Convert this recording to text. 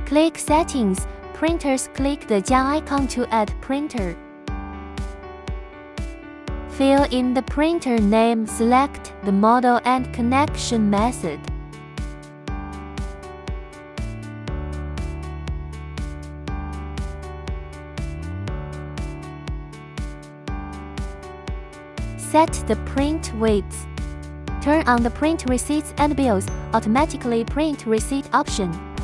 Click Settings, Printers. Click the Jan icon to add printer. Fill in the printer name, select the model and connection method. Set the print width. Turn on the Print Receipts and Bills, Automatically Print Receipt option.